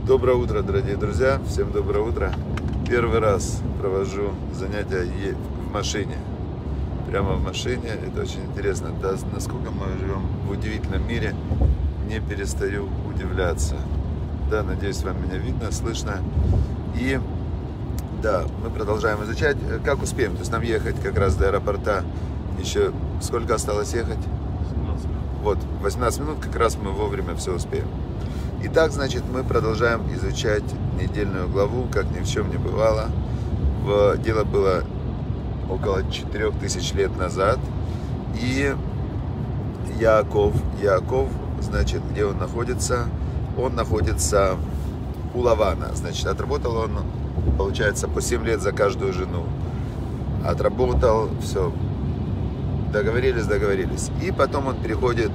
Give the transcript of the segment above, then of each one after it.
Доброе утро, дорогие друзья, всем доброе утро. Первый раз провожу занятия в машине, прямо в машине. Это очень интересно, да, насколько мы живем в удивительном мире. Не перестаю удивляться. Да, надеюсь, вам меня видно, слышно. И да, мы продолжаем изучать, как успеем. То есть нам ехать как раз до аэропорта еще сколько осталось ехать? 17 минут. Вот, 18 минут, как раз мы вовремя все успеем. Итак, значит, мы продолжаем изучать недельную главу, как ни в чем не бывало. Дело было около 4000 лет назад. И Яаков, значит, где он находится? Он находится у Лавана. Значит, отработал он, получается, по 7 лет за каждую жену. Отработал, все, договорились. И потом он переходит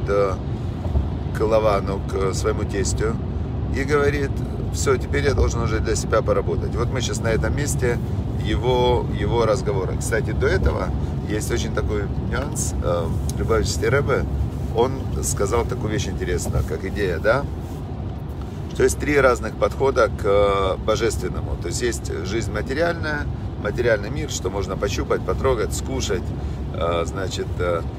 к Лавану, к своему тестю, и говорит: все, теперь я должен уже для себя поработать. Вот мы сейчас на этом месте его разговора. Кстати, до этого есть очень такой нюанс. Любавичский Ребе, он сказал такую вещь интересную, как идея, да, что есть 3 разных подхода к божественному. То есть есть жизнь материальная, материальный мир, что можно пощупать, потрогать, скушать, значит,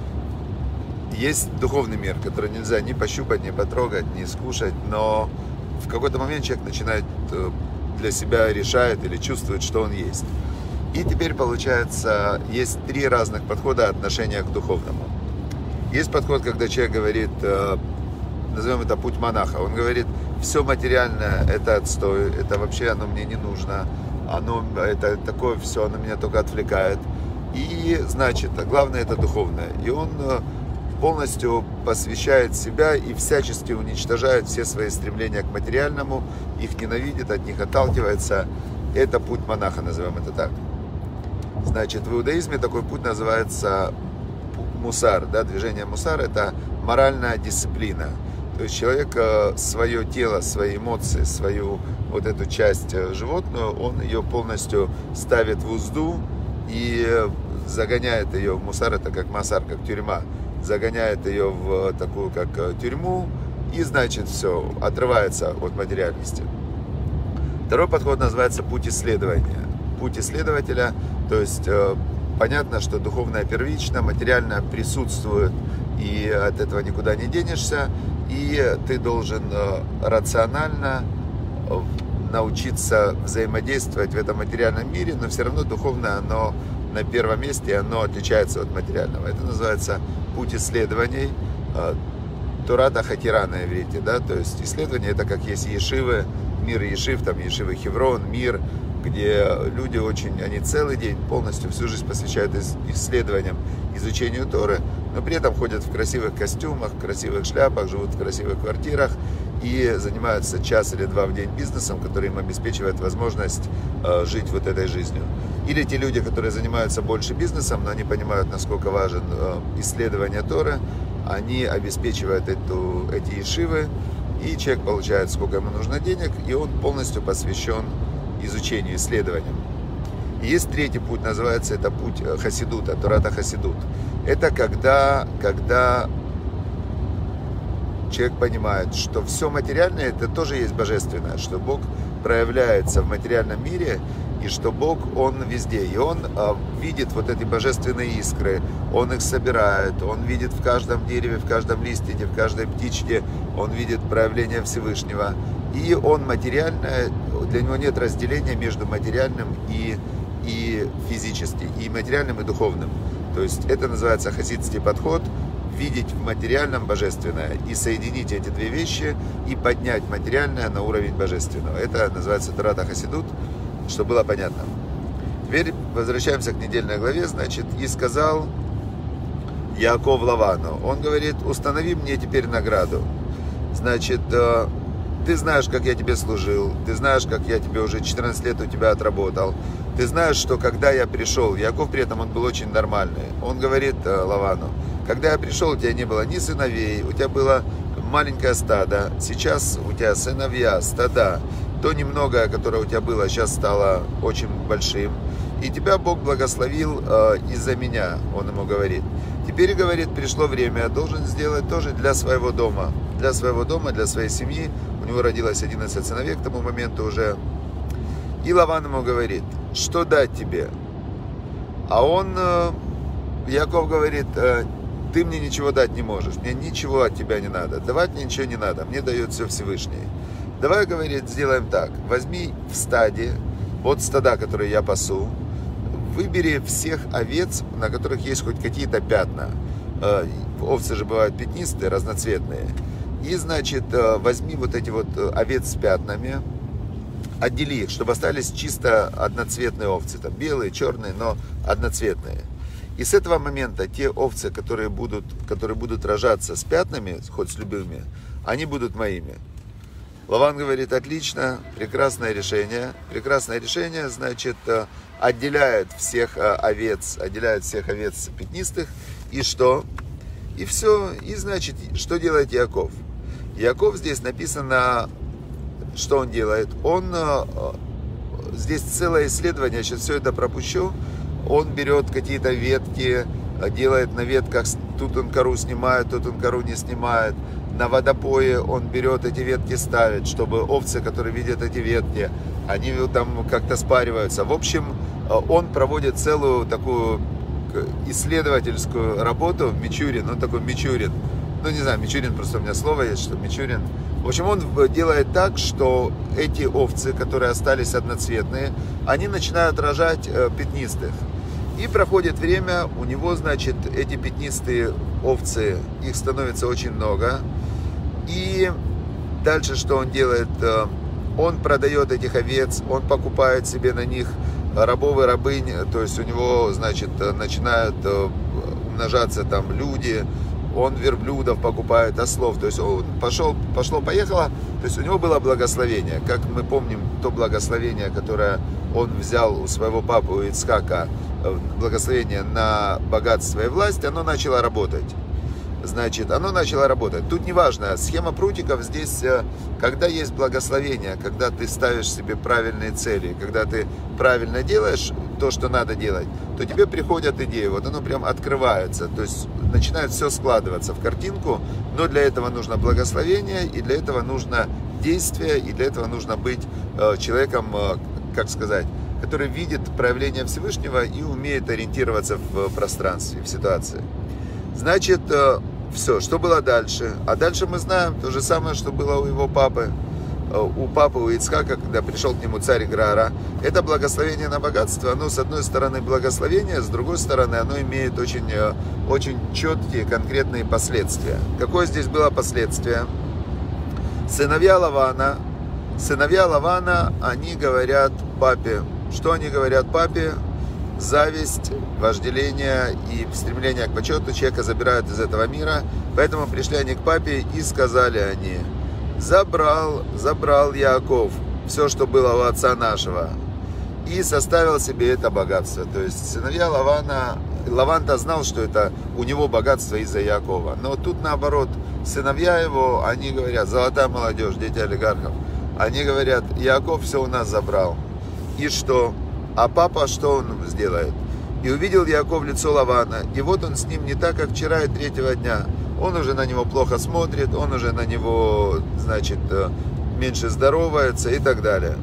есть духовный мир, который нельзя ни пощупать, ни потрогать, ни скушать, но в какой-то момент человек начинает для себя решает или чувствует, что он есть. И теперь получается, есть 3 разных подхода отношения к духовному. Есть подход, когда человек говорит, назовем это путь монаха, он говорит: все материальное это отстой, это вообще оно мне не нужно, это такое все, оно меня только отвлекает. И значит, главное это духовное. И он полностью посвящает себя и всячески уничтожает все свои стремления к материальному, их ненавидит, от них отталкивается. Это путь монаха, назовем это так. Значит, в иудаизме такой путь называется мусар, да, движение мусар — это моральная дисциплина. То есть человек свое тело, свои эмоции, свою вот эту часть животную, он ее полностью ставит в узду и загоняет ее в мусар, это как масар, как тюрьма, загоняет ее в такую как тюрьму, и значит все, отрывается от материальности. Второй подход называется путь исследования. Путь исследователя, то есть понятно, что духовное первично, материальное присутствует, и от этого никуда не денешься, и ты должен рационально научиться взаимодействовать в этом материальном мире, но все равно духовное, оно на первом месте, оно отличается от материального. Это называется путь исследований, Торат ха-Хатира на иврите, да, то есть исследование — это как есть ешивы, мир ешив, там ешивы Хеврон, мир, где люди они целый день, полностью всю жизнь посвящают исследованиям, изучению Торы, но при этом ходят в красивых костюмах, в красивых шляпах, живут в красивых квартирах и занимаются час или 2 в день бизнесом, который им обеспечивает возможность жить вот этой жизнью. Или те люди, которые занимаются больше бизнесом, но они понимают, насколько важен исследование Торы, они обеспечивают эти ешивы, и человек получает, сколько ему нужно денег, и он полностью посвящен изучению, исследованиям. И есть 3-й путь, называется это путь хасидута, Тората хасидут. Это когда человек понимает, что все материальное — это тоже есть божественное, что Бог проявляется в материальном мире, и что Бог, Он везде, и Он видит вот эти божественные искры, Он их собирает, Он видит в каждом дереве, в каждом листике, в каждой птичке, Он видит проявление Всевышнего, и Он материальное, для Него нет разделения между материальным и физическим, и материальным, и духовным. То есть это называется хасидский подход, видеть в материальном божественное и соединить эти 2 вещи и поднять материальное на уровень божественного. Это называется Торат ха-Хасидут, чтобы было понятно. Теперь возвращаемся к недельной главе. Значит, и сказал Яаков Лавану, он говорит: установи мне теперь награду. Значит, ты знаешь, как я тебе служил, ты знаешь, как я тебе уже 14 лет у тебя отработал, ты знаешь, что когда я пришел, Яаков при этом он был очень нормальный, он говорит Лавану: когда я пришел, у тебя не было ни сыновей, у тебя было маленькое стадо, сейчас у тебя сыновья, стада, то немногое, которое у тебя было, сейчас стало очень большим, и тебя Бог благословил из-за меня, он ему говорит. Теперь, говорит, пришло время, я должен сделать тоже для своего дома, для своей семьи. У него родилось 11 сыновей к тому моменту уже. И Лаван ему говорит, что дать тебе? А Яков говорит, ты мне ничего дать не можешь, мне ничего от тебя не надо, давать мне ничего не надо, мне дает все Всевышний. Давай, говорит, сделаем так, возьми в стаде, вот стада, которые я пасу, выбери всех овец, на которых есть хоть какие-то пятна. Овцы же бывают пятнистые, разноцветные. И, значит, возьми вот эти вот овец с пятнами, отдели их, чтобы остались чисто одноцветные овцы, там белые, черные, но одноцветные. И с этого момента те овцы, которые будут рожаться с пятнами, хоть с любыми, они будут моими. Лаван говорит, отлично, прекрасное решение. Прекрасное решение, значит, отделяет всех овец пятнистых. И что? И все. И, значит, что делает Яков? Яков здесь написано, что он делает. Здесь целое исследование, я сейчас все это пропущу. Он берет какие-то ветки, делает на ветках, тут он кору снимает, тут он кору не снимает. На водопое он берет эти ветки, ставит, чтобы овцы, которые видят эти ветки, они там как-то спариваются. В общем, он проводит целую такую исследовательскую работу, Мичурин, он такой Мичурин. Ну, не знаю, Мичурин, просто у меня слово есть, что Мичурин. В общем, он делает так, что эти овцы, которые остались одноцветные, они начинают рожать пятнистых. И проходит время, у него, значит, эти пятнистые овцы, их становится очень много. И дальше что он делает? Он продает этих овец, он покупает себе на них рабов и рабынь, то есть у него, значит, начинают умножаться там люди, он верблюдов покупает, ослов, то есть он пошло-поехало, то есть у него было благословение, как мы помним, то благословение, которое он взял у своего папы, у Ицхака, благословение на богатство и власть, оно начало работать. Значит, оно начало работать. Тут не важно, схема прутиков здесь, когда есть благословение, когда ты ставишь себе правильные цели, когда ты правильно делаешь то, что надо делать, то тебе приходят идеи, вот оно прям открывается, то есть начинает все складываться в картинку, но для этого нужно благословение, и для этого нужно действие, и для этого нужно быть человеком, как сказать, который видит проявление Всевышнего и умеет ориентироваться в пространстве, в ситуации. Значит, все, что было дальше? А дальше мы знаем то же самое, что было у его папы. У папы, у Ицхака, когда пришел к нему царь Грара. Это благословение на богатство, оно с одной стороны благословение, с другой стороны оно имеет очень четкие, конкретные последствия. Какое здесь было последствие? Сыновья Лавана, они говорят папе. Что они говорят папе? Зависть, вожделение и стремление к почету человека забирают из этого мира. Поэтому пришли они к папе и сказали они: забрал Яаков все, что было у отца нашего, и составил себе это богатство. То есть сыновья Лавана, Лаван-то знал, что это у него богатство из-за Яакова. Но тут наоборот, сыновья его, они говорят, золотая молодежь, дети олигархов, они говорят, Яаков все у нас забрал. И что? А папа что он сделает? И увидел Яаков лицо Лавана, и вот он с ним не так, как вчера и третьего дня. Он уже на него плохо смотрит, он уже на него, значит, меньше здоровается и так далее.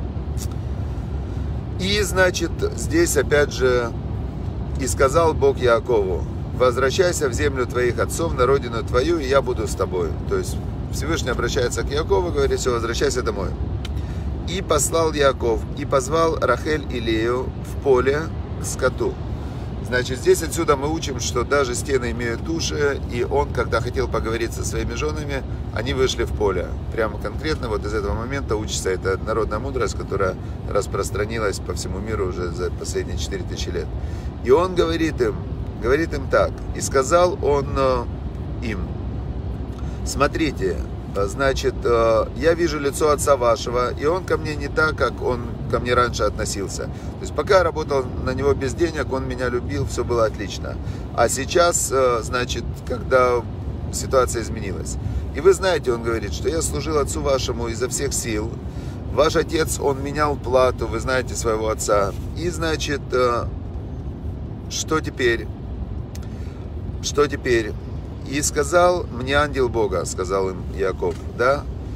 И, значит, здесь опять же, и сказал Бог Яакову: возвращайся в землю твоих отцов, на родину твою, и я буду с тобой. То есть Всевышний обращается к Яакову и говорит: все, возвращайся домой. И послал Яаков, и позвал Рахель и Лею в поле к скоту. Значит, здесь отсюда мы учим, что даже стены имеют уши, и он, когда хотел поговорить со своими женами, они вышли в поле. Прямо конкретно вот из этого момента учится эта народная мудрость, которая распространилась по всему миру уже за последние 4000 лет. И он говорит им так: и сказал он им: смотрите, значит, я вижу лицо отца вашего, и он ко мне не так, как он ко мне раньше относился. То есть пока я работал на него без денег, он меня любил, все было отлично. А сейчас, значит, когда ситуация изменилась. И вы знаете, он говорит, что я служил отцу вашему изо всех сил. Ваш отец, он менял плату, вы знаете своего отца. И, значит, что теперь? И сказал мне ангел Бога, сказал им Яаков, да?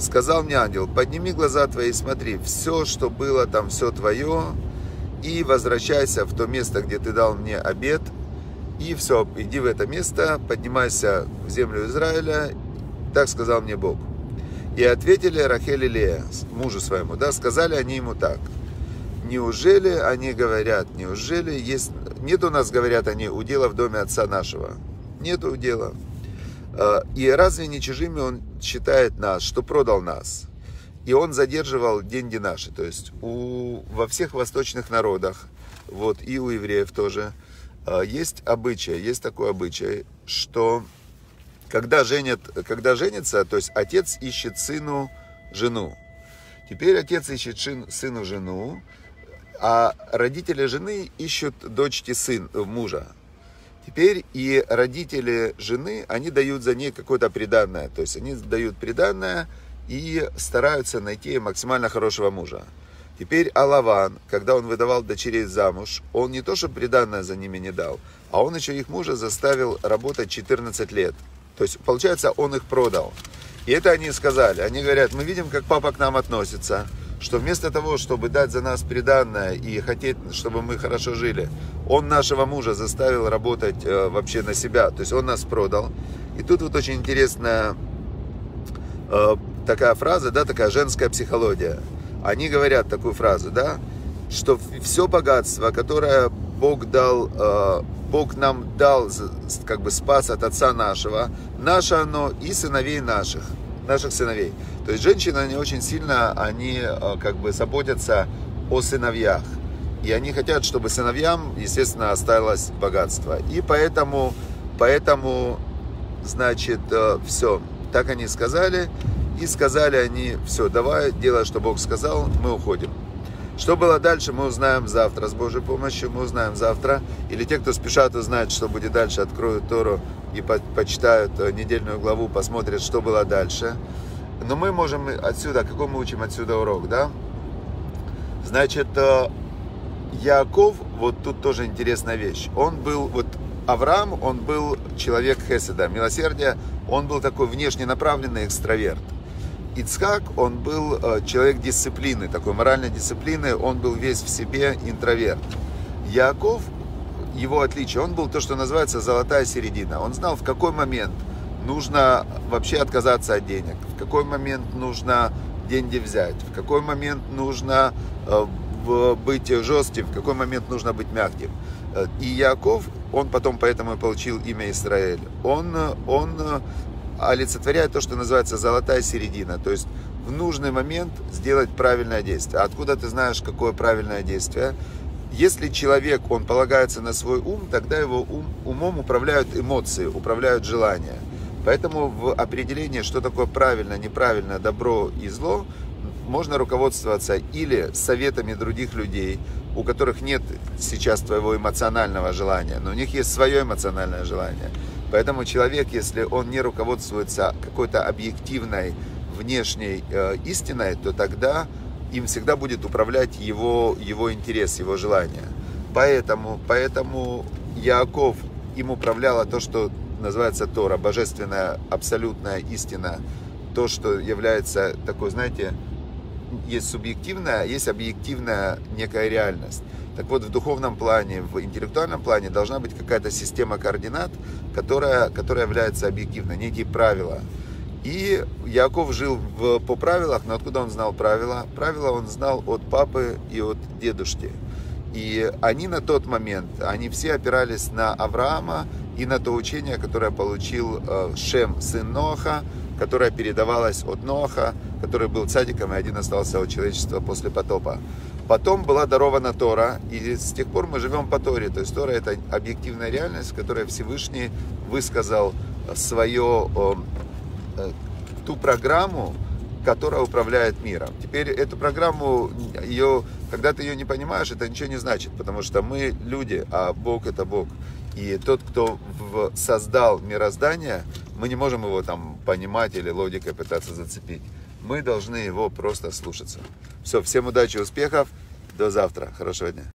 сказал мне ангел: подними глаза твои и смотри, все, что было там, все твое, и возвращайся в то место, где ты дал мне обет, и все, иди в это место, поднимайся в землю Израиля, так сказал мне Бог. И ответили Рахель и Лея, мужу своему, да, сказали они ему так: неужели они говорят, неужели есть, нет у нас, говорят они, удела в доме отца нашего, нету удела. И разве не чужими он считает нас, что продал нас? И он задерживал деньги наши. То есть во всех восточных народах, вот, и у евреев тоже, есть обычай, есть такой обычай, что когда женится, то есть отец ищет сыну жену. Теперь отец ищет сыну жену, а родители жены ищут дочке мужа. Теперь и родители жены, они дают за ней какое-то приданное. То есть они дают приданное и стараются найти максимально хорошего мужа. Теперь Лаван, когда он выдавал дочерей замуж, он не то, что приданное за ними не дал, а он еще их мужа заставил работать 14 лет. То есть, получается, он их продал. И это они сказали. Они говорят: мы видим, как папа к нам относится, что вместо того, чтобы дать за нас приданное и хотеть, чтобы мы хорошо жили, он нашего мужа заставил работать вообще на себя. То есть он нас продал. И тут вот очень интересная такая фраза, да, такая женская психология. Они говорят такую фразу, да, что все богатство, которое Бог нам дал, как бы спас от отца нашего, наше оно и сыновей наших сыновей. То есть женщины, они очень сильно, они как бы заботятся о сыновьях. И они хотят, чтобы сыновьям, естественно, осталось богатство. И поэтому, значит, все. Так они сказали. И сказали они: все, давай, делай, что Бог сказал, мы уходим. Что было дальше, мы узнаем завтра. С Божьей помощью мы узнаем завтра. Или те, кто спешат узнать, что будет дальше, откроют Тору и почитают недельную главу, посмотрят, что было дальше. Но мы можем отсюда, какой мы учим отсюда урок, да? Значит, Яаков, вот тут тоже интересная вещь. Он был, вот Авраам, он был человек хеседа, милосердия, он был такой внешне направленный экстраверт. Ицхак, он был человек дисциплины, такой моральной дисциплины, он был весь в себе интроверт. Яаков, его отличие, он был то, что называется золотая середина. Он знал, в какой момент нужно вообще отказаться от денег, в какой момент нужно деньги взять, в какой момент нужно быть жестким, в какой момент нужно быть мягким. И Яаков, он потом поэтому и получил имя Израиль, он олицетворяет то, что называется золотая середина, то есть в нужный момент сделать правильное действие. Откуда ты знаешь, какое правильное действие? Если человек, он полагается на свой ум, тогда его умом управляют эмоции, управляют желания. Поэтому в определении, что такое правильно, неправильно, добро и зло, можно руководствоваться или советами других людей, у которых нет сейчас твоего эмоционального желания, но у них есть свое эмоциональное желание. Поэтому человек, если он не руководствуется какой-то объективной внешней истиной, то тогда им всегда будет управлять его интерес, его желание. Поэтому Яаков, им управляло то, что называется Тора, божественная абсолютная истина, то, что является такой, знаете, есть субъективная, есть объективная некая реальность. Так вот, в духовном плане, в интеллектуальном плане должна быть какая-то система координат, которая является объективной, некие правила. И Яаков жил по правилам, но откуда он знал правила? Правила он знал от папы и от дедушки. И они на тот момент, они все опирались на Авраама и на то учение, которое получил Шем, сын Ноаха, которое передавалось от Ноаха, который был цадиком и один остался от человечества после потопа. Потом была дарована Тора, и с тех пор мы живем по Торе. То есть Тора — это объективная реальность, в которой Всевышний высказал ту программу, которая управляет миром. Теперь эту программу, когда ты ее не понимаешь, это ничего не значит, потому что мы люди, а Бог — это Бог. И тот, кто создал мироздание, мы не можем его там понимать или логикой пытаться зацепить. Мы должны его просто слушаться. Все, всем удачи, успехов, до завтра, хорошего дня.